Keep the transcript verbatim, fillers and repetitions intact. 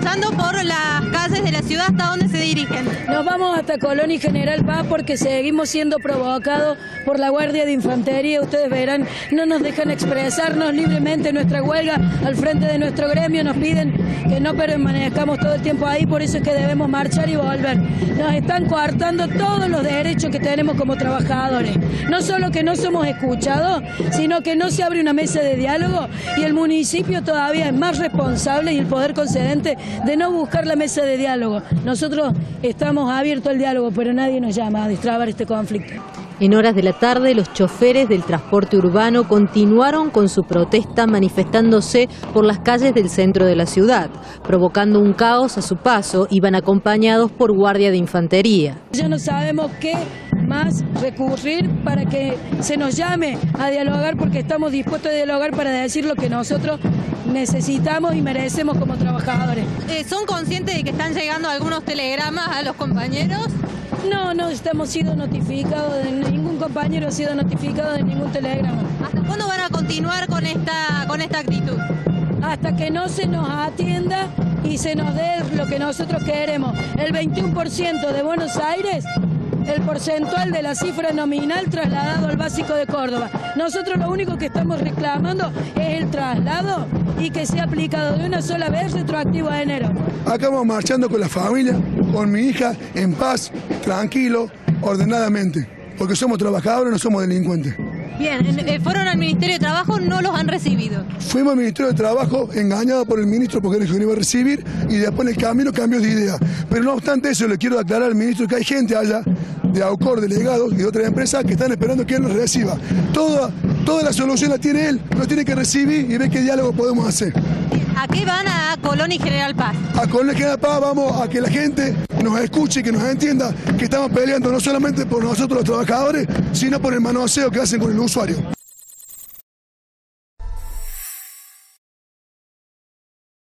marchando por las calles de la ciudad. ¿Hasta dónde se dirigen? Nos vamos hasta Colón y General Paz porque seguimos siendo provocados por la Guardia de Infantería. Ustedes verán, no nos dejan expresarnos libremente nuestra huelga al frente de nuestro gremio. Nos piden que no permanezcamos todo el tiempo ahí, por eso es que debemos marchar y volver. Nos están coartando todos los derechos que tenemos como trabajadores. No solo que no somos escuchados, sino que no se abre una mesa de diálogo y el municipio todavía es más responsable y el poder concedente de no buscar la mesa de diálogo. Nosotros estamos abiertos al diálogo, pero nadie nos llama a destrabar este conflicto. En horas de la tarde, los choferes del transporte urbano continuaron con su protesta manifestándose por las calles del centro de la ciudad, provocando un caos a su paso. Iban acompañados por guardia de infantería. Ya no sabemos qué más recurrir para que se nos llame a dialogar, porque estamos dispuestos a dialogar para decir lo que nosotros necesitamos y merecemos como trabajadores. Eh, ¿Son conscientes de que están llegando algunos telegramas a los compañeros? No, no estamos siendo notificados, de, ningún compañero ha sido notificado de ningún telegrama. ¿Hasta cuándo van a continuar con esta, con esta actitud? Hasta que no se nos atienda y se nos dé lo que nosotros queremos. El veintiuno por ciento de Buenos Aires, el porcentual de la cifra nominal trasladado al básico de Córdoba. Nosotros lo único que estamos reclamando es el traslado y que sea aplicado de una sola vez retroactivo a enero. Acá vamos marchando con la familia, con mi hija, en paz, tranquilo, ordenadamente, porque somos trabajadores, no somos delincuentes. Bien, eh, fueron al Ministerio de Trabajo, no los han recibido. Fuimos al Ministerio de Trabajo engañados por el ministro porque dijo que no iba a recibir y después en el camino cambió de idea. Pero no obstante eso, le quiero aclarar al ministro que hay gente allá, de AUCOR, delegados y de otras empresas que están esperando que él los reciba. Toda, toda la solución la tiene él, lo tiene que recibir y ver qué diálogo podemos hacer. ¿A qué van a Colón y General Paz? A Colón y General Paz vamos a que la gente nos escuche, que nos entienda que estamos peleando no solamente por nosotros los trabajadores, sino por el manoseo que hacen con el usuario.